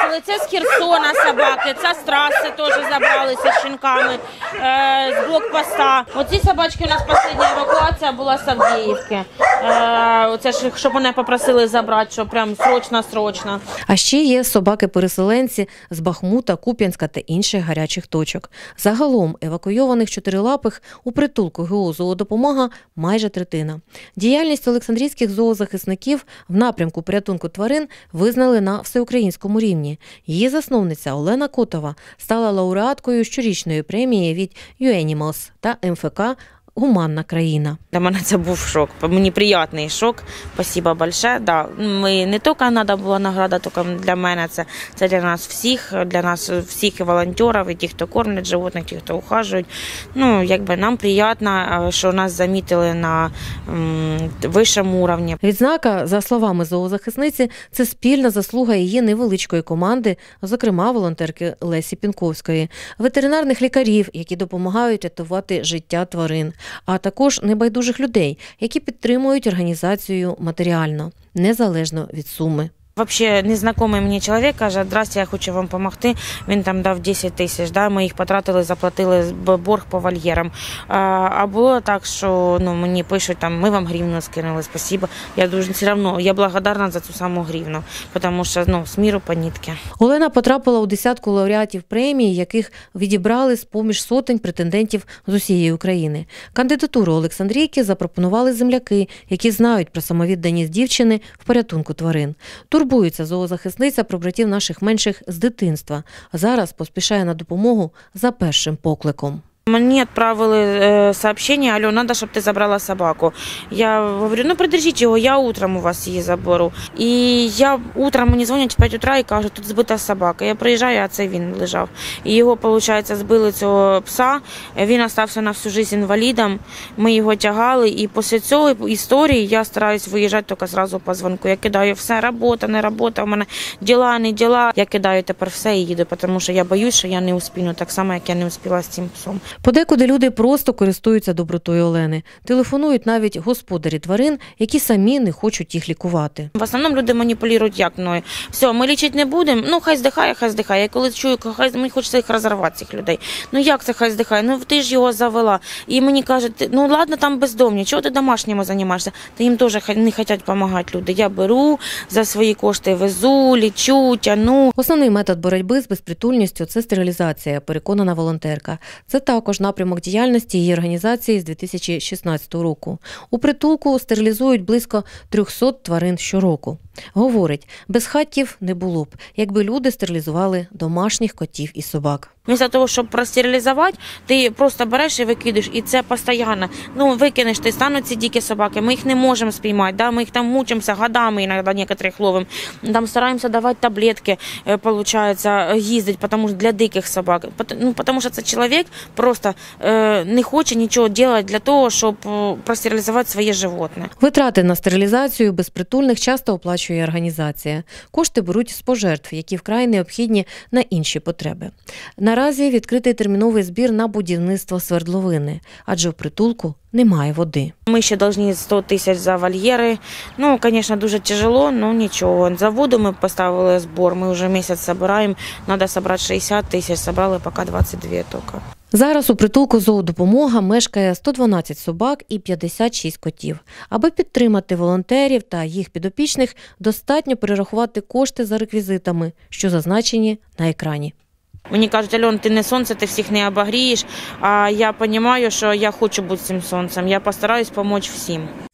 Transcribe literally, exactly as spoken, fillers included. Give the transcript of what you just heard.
забрали, це з Херсона собаки, це з траси теж забралися з щенками, е, з блокпоста. Оці собачки у нас остання евакуація була з Авдіївки. Е, оце ж, щоб мене попросили забрати, що прям срочно-срочно. А ще є собаки-переселенці з Бахмута, Куп'янська та інших гарячих точок. Загалом евакуйованих чотирилапих у притулку ГО «Зоодопомога» майже третина. Діяльність олександрійських зоозахисників в напрямку порятунку тварин визнали на всеукраїнському рівні. Її засновниця Олена Котова стала лауреаткою щорічної премії від ю енімалс та ем еф ка «Гуманна країна». Для мене це був шок. Мені приємний шок. Спасибо большое. Да, ми не тільки треба була награда, тільки для мене це, це для нас всіх, для нас всіх і волонтерів, і тих, хто кормлять животних, тих, хто ухажують. Ну, якби нам приємно, що нас замітили на м, вищому рівні. Відзнака, за словами зоозахисниці, це спільна заслуга її невеличкої команди, зокрема волонтерки Лесі Пінковської, ветеринарних лікарів, які допомагають рятувати життя тварин, а також небайдужих людей, які підтримують організацію матеріально, незалежно від суми. Взагалі, незнайомий мені чоловік каже: «Здрасте, я хочу вам допомогти». Він там дав десять тисяч, да, ми їх потратили, заплатили борг по вольєрам. А, а було так, що ну, мені пишуть, там, ми вам гривну скинули, спасибо. Я дуже все одно, я благодарна за цю саму гривну, тому що ну, з міру по нитки. Олена потрапила у десятку лауреатів премії, яких відібрали з-поміж сотень претендентів з усієї України. Кандидатуру Олександрійки запропонували земляки, які знають про самовідданість дівчини в порятунку тварин. Турбується зоозахисниця про братів наших менших з дитинства. Зараз поспішає на допомогу за першим покликом. Мені відправили э, сообщение: «Алло, надо, щоб ти забрала собаку». Я говорю: ну придержіть його, я утром у вас її заберу. І я утром мені дзвонять в п'ять утра і кажуть: тут збита собака. Я приїжджаю, а це він лежав. І його, виходить, збили, цього пса, він залишився на всю життя інвалідом, ми його тягали. І після цього історії я стараюсь виїжджати тільки одразу по дзвонку. Я кидаю все, робота, не робота, у мене діла, не діла. Я кидаю тепер все і їду, тому що я боюсь, що я не успію, так само, як я не успіла з цим псом. Подекуди люди просто користуються добротою Олени. Телефонують навіть господарі тварин, які самі не хочуть їх лікувати. В основному люди маніпулюють як мною. Все, ми лічити не будемо, ну хай здихає, хай здихає. Я коли чую, хай, мені хочеться їх розірвати, цих людей. Ну як це хай здихає? Ну ти ж його завела. І мені кажуть: ну ладно, там бездомні, чого ти домашніми займаєшся? Та їм теж не хочуть допомагати люди. Я беру, за свої кошти везу, лічу, тяну. Основний метод боротьби з безпритульністю – це стерилізація, переконана волонтерка. Це також напрямок діяльності її організації з дві тисячі шістнадцятого року. У притулку стерилізують близько трьохсот тварин щороку. Говорить, безхатьків не було б, якби люди стерилізували домашніх котів і собак. Вместо того, щоб простерилізувати, ти просто береш і викидаєш, і це постійно. Ну, викинеш, ти стануть ці дикі собаки, ми їх не можемо спіймати, да? Ми їх там мучимося годами, іноді некоторих ловимо. Там стараємося давати таблетки, виходить, їздити, тому що для диких собак. Ну, тому що це чоловік просто е, не хоче нічого робити для того, щоб простерилізувати своє животне. Витрати на стерилізацію безпритульних часто оплачує організація. Кошти беруть з пожертв, які вкрай необхідні на інші потреби. Наразі відкритий терміновий збір на будівництво свердловини, адже в притулку немає води. Ми ще повинні сто тисяч за вольєри. Ну, звісно, дуже тяжело, але нічого. За воду ми поставили збір, ми вже місяць збираємо, треба зібрати шістдесят тисяч, зібрали поки двадцять дві тільки. Зараз у притулку «Зоодопомога» мешкає сто дванадцять собак і п'ятдесят шість котів. Аби підтримати волонтерів та їх підопічних, достатньо перерахувати кошти за реквізитами, що зазначені на екрані. Мені кажуть: Альон, ти не сонце, ти всіх не обогрієш, а я розумію, що я хочу бути цим сонцем, я постараюсь допомогти всім.